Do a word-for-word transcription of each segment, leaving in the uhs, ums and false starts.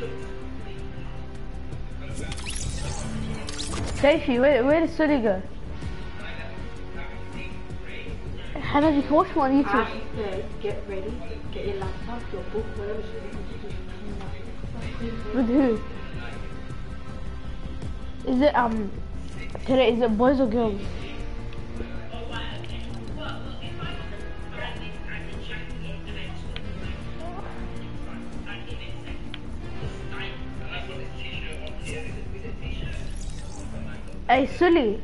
Davey, where, where did Sully go? Hannah, you can watch me on YouTube. Ask to get ready, get your laptop, your book, whatever you need. With who? Is it, um, today, is it boys or girls? Hey, Sully.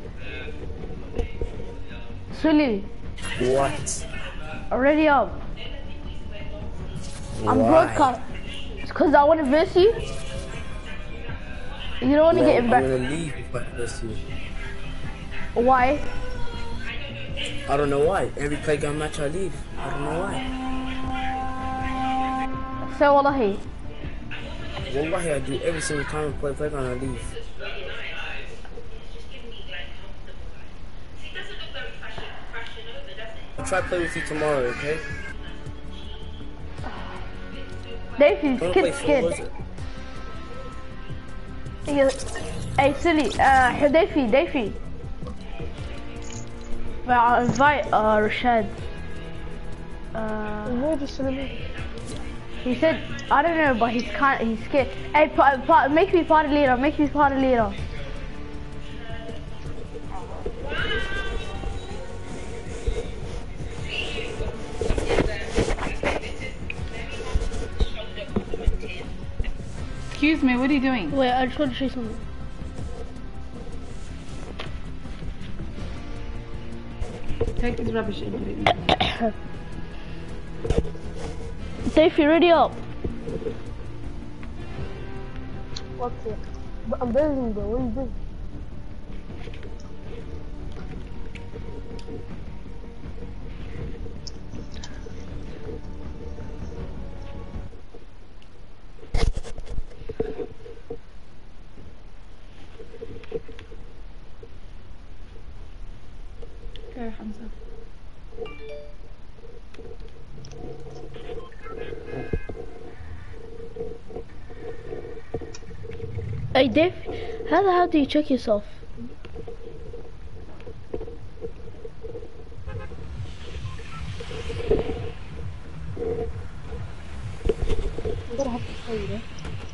Sully. What? Already up. I'm Why? broadcast. It's cause I want to verse you. You don't want to No, get I'm embarrassed. gonna leave if I verse you. Why? I don't know why. Every playground match I leave. I don't know why. So wallahi. Wallahi, I do every single time I play playground I leave. I'll try to play with you tomorrow, okay? Davey, Wanna kid play scared. football, is it? You- Hey, Sully, uh, Davey, Davey. Well, I'll invite, uh, Rashad. Uh, Where did Sully? he said, I don't know, but he's kind he's scared. Hey, pa pa make me party leader, make me party leader. Excuse me, what are you doing? Wait, I just want to show you something. Take this rubbish and put it in. Davey, ready up. What's it? But I'm building, bro. What are you doing? Go, Hamza. Hey, Dave, how the hell do you check yourself? I'm gonna have to show you, yeah?